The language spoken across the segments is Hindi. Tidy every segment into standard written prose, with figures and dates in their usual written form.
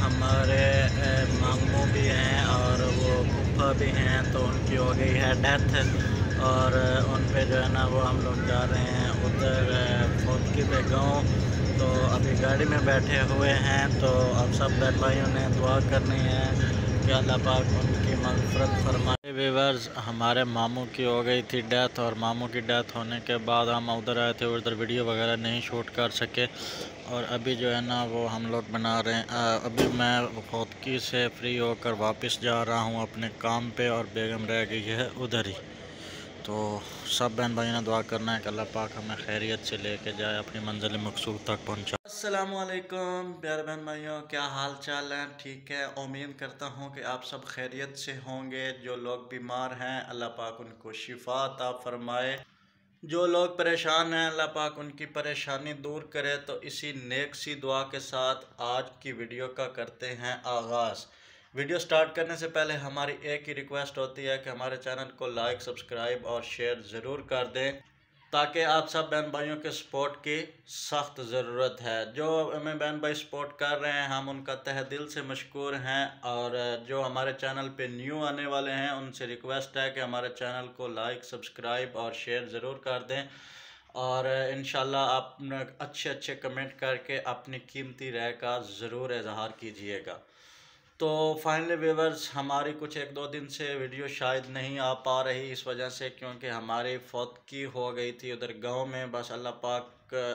हमारे मामू भी हैं और वो फूफा भी हैं, तो उनकी हो गई है डेथ और उन पे जो है ना वो हम लोग जा रहे हैं उधर फौतकी पे गाँव। तो अभी गाड़ी में बैठे हुए हैं, तो अब सब बहन भाइयों ने दुआ करनी है कि अल्लाह पाक उनकी मग़फ़िरत फरमाए। व्यूअर्स, हमारे मामू की हो गई थी डेथ और मामू की डेथ होने के बाद हम उधर आए थे, उधर वीडियो वगैरह नहीं शूट कर सके और अभी जो है ना वो हम लोग बना रहे हैं। अभी मैं फौतकी से फ्री होकर वापस जा रहा हूँ अपने काम पे और बेगम रह गई है उधर ही। तो सब बहन भाई ने दुआ करना है कि अल्लाह पाक हमें खैरियत से लेके जाए, अपनी मंजिल मकसूद तक पहुँचा। अस्सलामुअलैकुम प्यारे बहन भाइयों, क्या हाल चाल है? ठीक है, उम्मीद करता हूँ कि आप सब खैरियत से होंगे। जो लोग बीमार हैं अल्लाह पाक उनको शिफा अता फरमाए, जो लोग परेशान हैं अल्लाह पाक उनकी परेशानी दूर करे। तो इसी नेक सी दुआ के साथ आज की वीडियो का करते हैं आगाज़। वीडियो स्टार्ट करने से पहले हमारी एक ही रिक्वेस्ट होती है कि हमारे चैनल को लाइक, सब्सक्राइब और शेयर ज़रूर कर दें, ताकि आप सब बहन भाइयों के सपोर्ट की सख्त ज़रूरत है। जो हमें बहन भाई सपोर्ट कर रहे हैं हम उनका तहे दिल से मशकूर हैं, और जो हमारे चैनल पे न्यू आने वाले हैं उनसे रिक्वेस्ट है कि हमारे चैनल को लाइक, सब्सक्राइब और शेयर ज़रूर कर दें, और इंशाल्लाह आप अच्छे अच्छे कमेंट करके अपनी कीमती राय का ज़रूर इजहार कीजिएगा। तो फाइनली व्यूअर्स, हमारी कुछ एक दो दिन से वीडियो शायद नहीं आ पा रही, इस वजह से क्योंकि हमारी फौतकी हो गई थी उधर गांव में। बस अल्लाह पाक,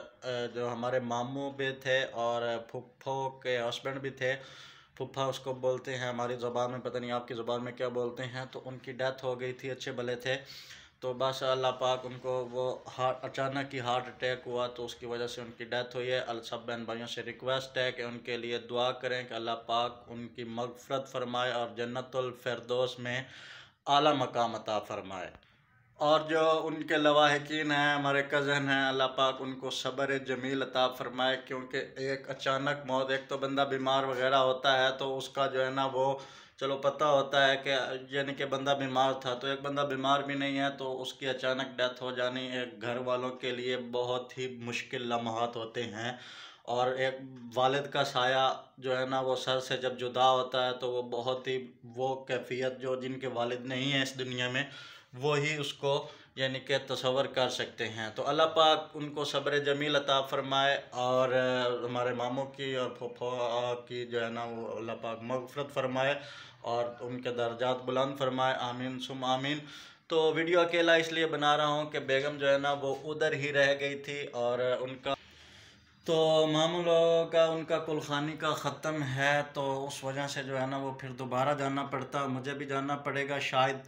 जो हमारे मामू भी थे और फुफ्फो के हस्बैंड भी थे, फुफ्फा उसको बोलते हैं हमारी ज़बान में, पता नहीं आपकी ज़बान में क्या बोलते हैं, तो उनकी डेथ हो गई थी, अच्छे भले थे। तो बस अल्लाह पाक उनको वो अचानक ही हार्ट अटैक हुआ, तो उसकी वजह से उनकी डेथ हुई है। सब बहन भाइयों से रिक्वेस्ट है कि उनके लिए दुआ करें कि अल्लाह पाक उनकी मग़फ़िरत फरमाए और जन्नतुल फिरदौस में आला मकाम अता फरमाए। और जो उनके लवाहिकीन हैं, हमारे कज़न हैं, अल्लाह पाक उनको सब्र जमील अता फरमाए, क्योंकि एक अचानक मौत, एक तो बंदा बीमार वगैरह होता है तो उसका जो है ना वो चलो पता होता है कि यानी कि बंदा बीमार था, तो एक बंदा बीमार भी नहीं है तो उसकी अचानक डेथ हो जानी एक घर वालों के लिए बहुत ही मुश्किल लम्हात होते हैं। और एक वालिद का साया जो है ना वो सर से जब जुदा होता है तो वो बहुत ही, वो कैफियत जो जिनके वालिद नहीं है इस दुनिया में वो ही उसको यानी कि तसव्वुर कर सकते हैं। तो अल्लाह पाक उनको सब्र जमील अता फरमाए, और हमारे मामू की और फूफा की जो है ना वो अल्लाह पाक मग़फ़िरत फरमाए और उनके दर्जात बुलंद फरमाए, आमीन सुम आमीन। तो वीडियो अकेला इसलिए बना रहा हूँ कि बेगम जो है ना वो उधर ही रह गई थी, और उनका तो मामू लोगों का उनका कुलखानी का ख़त्म है, तो उस वजह से जो है ना वो फिर दोबारा जाना पड़ता, मुझे भी जाना पड़ेगा, शायद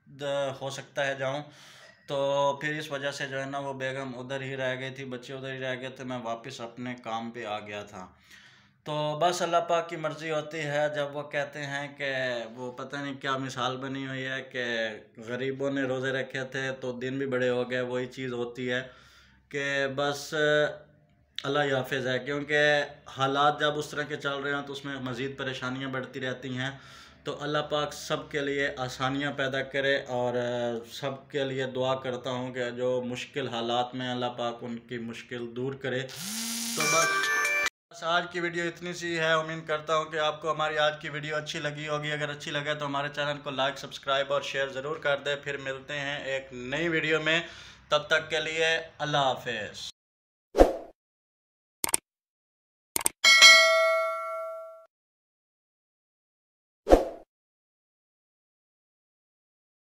हो सकता है जाऊं। तो फिर इस वजह से जो है ना वो बेगम उधर ही रह गई थी, बच्चे उधर ही रह गए थे, मैं वापस अपने काम पे आ गया था। तो बस अल्लाह पाक की मर्ज़ी होती है, जब वो कहते हैं कि वो पता नहीं क्या मिसाल बनी हुई है कि गरीबों ने रोज़े रखे थे तो दिन भी बड़े हो गए, वही चीज़ होती है कि बस अल्लाह ही हाफ़िज़ है, क्योंकि हालात जब उस तरह के चल रहे हैं तो उसमें मज़ीद परेशानियां बढ़ती रहती हैं। तो अल्लाह पाक सब के लिए आसानियां पैदा करे, और सब के लिए दुआ करता हूं कि जो मुश्किल हालात में अल्लाह पाक उनकी मुश्किल दूर करे। तो बस आज की वीडियो इतनी सी है। उम्मीद करता हूं कि आपको हमारी आज की वीडियो अच्छी लगी होगी। अगर अच्छी लगे तो हमारे चैनल को लाइक, सब्सक्राइब और शेयर ज़रूर कर दें। फिर मिलते हैं एक नई वीडियो में, तब तक के लिए अल्लाह हाफ़िज़।